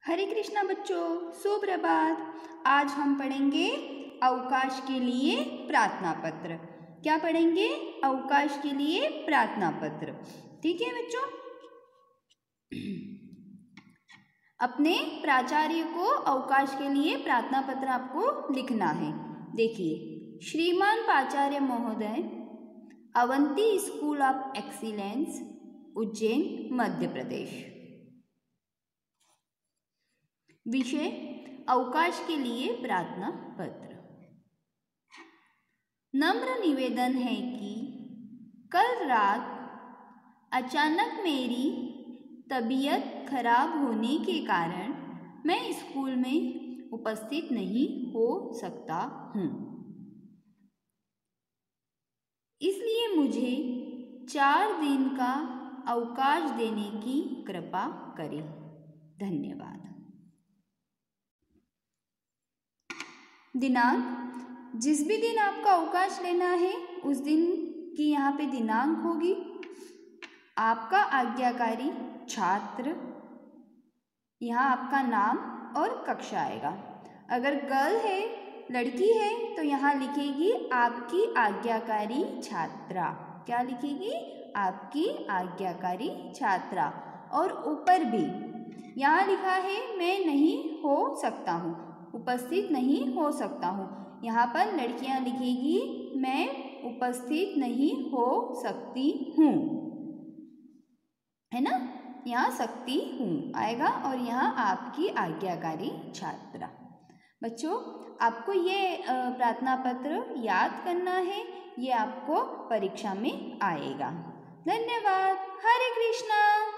हरे कृष्णा बच्चों, सुप्रभात। आज हम पढ़ेंगे अवकाश के लिए प्रार्थना पत्र। क्या पढ़ेंगे? अवकाश के लिए प्रार्थना पत्र। ठीक है बच्चों। अपने प्राचार्य को अवकाश के लिए प्रार्थना पत्र आपको लिखना है। देखिए, श्रीमान प्राचार्य महोदय, Avanti school of excellence, Ujjain, Madhya Pradesh. विषय अवकाश के लिए प्रार्थना पत्र। नम्र निवेदन है कि कल रात अचानक मेरी तबीयत खराब होने के कारण मैं स्कूल में उपस्थित नहीं हो सकता हूँ, इसलिए मुझे 4 दिन का अवकाश देने की कृपा करें। धन्यवाद। दिनांक, जिस भी दिन आपका अवकाश लेना है उस दिन की यहाँ पे दिनांक होगी। आपका आज्ञाकारी छात्र, यहाँ आपका नाम और कक्षा आएगा। अगर गर्ल है, लड़की है, तो यहाँ लिखेगी आपकी आज्ञाकारी छात्रा। क्या लिखेगी? आपकी आज्ञाकारी छात्रा। और ऊपर भी यहाँ लिखा है मैं नहीं हो सकता हूँ, उपस्थित नहीं हो सकता हूँ। यहाँ पर लड़कियाँ लिखेगी मैं उपस्थित नहीं हो सकती हूँ, है ना। यहाँ सकती हूँ आएगा और यहाँ आपकी आज्ञाकारी छात्रा। बच्चों, आपको ये प्रार्थना पत्र याद करना है, ये आपको परीक्षा में आएगा। धन्यवाद। हरे कृष्णा।